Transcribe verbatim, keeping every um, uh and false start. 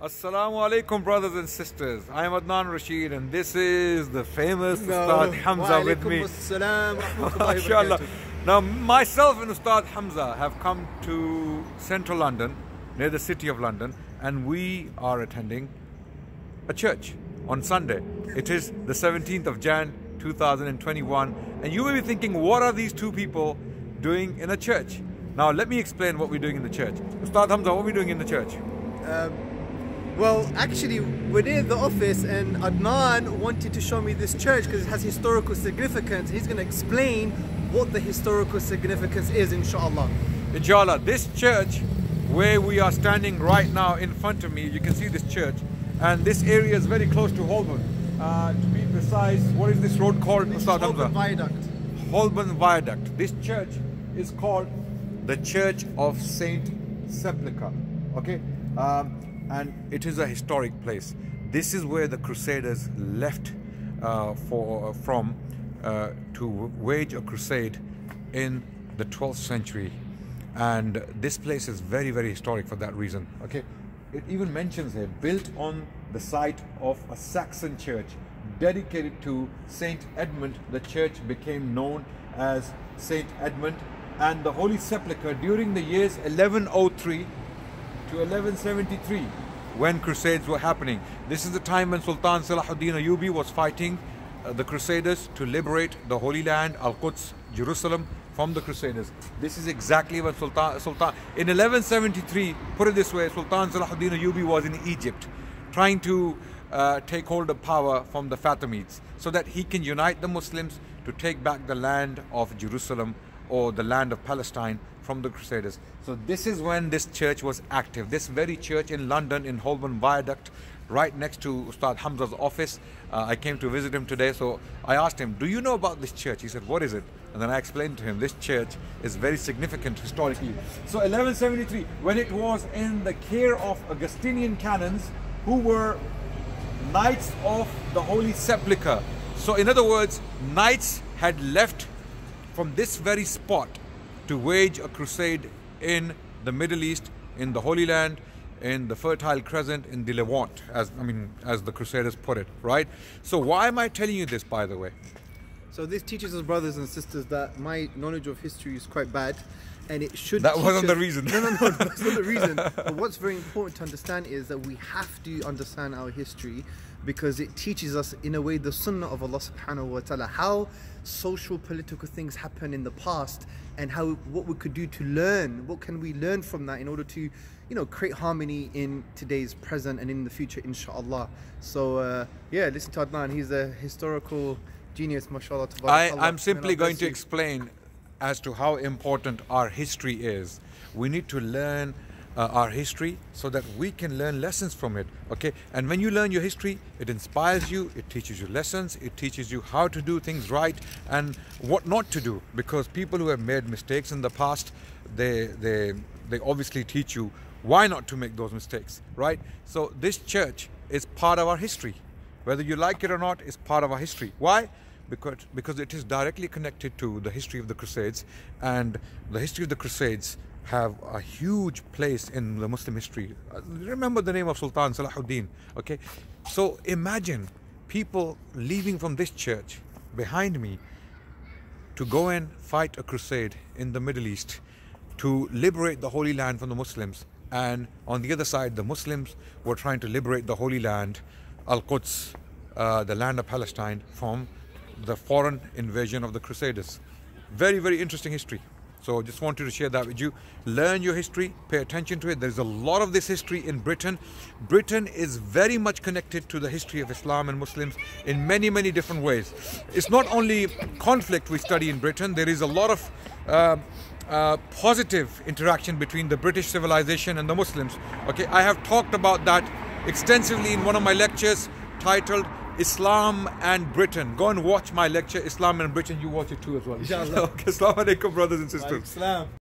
Assalamu alaikum, brothers and sisters. I am Adnan Rashid and this is the famous no. Ustad Hamza with me. MashaAllah. Now myself and Ustad Hamza have come to central London, near the city of London, and we are attending a church on Sunday. It is the seventeenth of January two thousand twenty-one, and you will be thinking, what are these two people doing in a church? Now let me explain what we're doing in the church. Ustad Hamza, what are we doing in the church? Um, Well, actually, we're near the office and Adnan wanted to show me this church because it has historical significance. He's going to explain what the historical significance is, inshallah. Inshallah, this church where we are standing right now in front of me, you can see this church, and this area is very close to Holborn. Uh, to be precise, what is this road called? This is Holborn Viaduct. Holborn Viaduct. This church is called the Church of Saint Sepulchre. Okay. Um, and it is a historic place. This is where the Crusaders left uh, for uh, from uh, to wage a crusade in the twelfth century, and this place is very very historic for that reason. Okay, it even mentions here, built on the site of a Saxon church dedicated to Saint Edmund. The church became known as Saint Edmund and the Holy Sepulchre during the years eleven oh three to eleven seventy-three, when crusades were happening. This is the time when Sultan Salahuddin Ayyubi was fighting uh, the Crusaders to liberate the Holy Land, Al-Quds, Jerusalem, from the Crusaders. This is exactly when Sultan, Sultan in eleven seventy-three, put it this way, Sultan Salahuddin Ayyubi was in Egypt trying to uh, take hold of power from the Fatimids so that he can unite the Muslims to take back the land of Jerusalem, or the land of Palestine, from the Crusaders. So this is when this church was active. This very church in London, in Holborn Viaduct, right next to Ustad Hamza's office. Uh, I came to visit him today, so I asked him, do you know about this church? He said, what is it? And then I explained to him, this church is very significant historically. So eleven seventy-three, when it was in the care of Augustinian canons, who were Knights of the Holy Sepulchre. So in other words, knights had left from this very spot to wage a crusade in the Middle East, in the Holy Land, in the Fertile Crescent, in the Levant, as I mean, as the Crusaders put it, right? So why am I telling you this, by the way? So this teaches us, brothers and sisters, that my knowledge of history is quite bad, and it should. That wasn't us, the reason. No, no, no, that's not the reason. But what's very important to understand is that we have to understand our history, because it teaches us, in a way, the sunnah of Allah subhanahu wa ta'ala, how social political things happen in the past, and how what we could do to learn, what can we learn from that in order to, you know, create harmony in today's present and in the future, inshallah. So uh, yeah, listen to Adnan, he's a historical genius, mashallah. I, I'm simply going to explain as to how important our history is. We need to learn Uh, our history so that we can learn lessons from it. Okay, and when you learn your history, it inspires you, it teaches you lessons, it teaches you how to do things right and what not to do, because people who have made mistakes in the past, they they they obviously teach you why not to make those mistakes, right? So this church is part of our history, whether you like it or not. Is part of our history. Why? Because because it is directly connected to the history of the Crusades, and the history of the Crusades have a huge place in the Muslim history. Remember the name of Sultan Salahuddin. Okay, so imagine people leaving from this church behind me to go and fight a crusade in the Middle East to liberate the Holy Land from the Muslims, and on the other side the Muslims were trying to liberate the Holy Land, Al-Quds, uh, the land of Palestine, from the foreign invasion of the Crusaders. Very very interesting history. So just wanted to share that with you. Learn your history, pay attention to it. There's a lot of this history in Britain. Britain is very much connected to the history of Islam and Muslims in many, many different ways. It's not only conflict we study in Britain, there is a lot of uh, uh, positive interaction between the British civilization and the Muslims. Okay, I have talked about that extensively in one of my lectures titled Islam and Britain. Go and watch my lecture, Islam and Britain. You watch it too as well. Inshallah. Okay, Assalamu alaikum, brothers and sisters.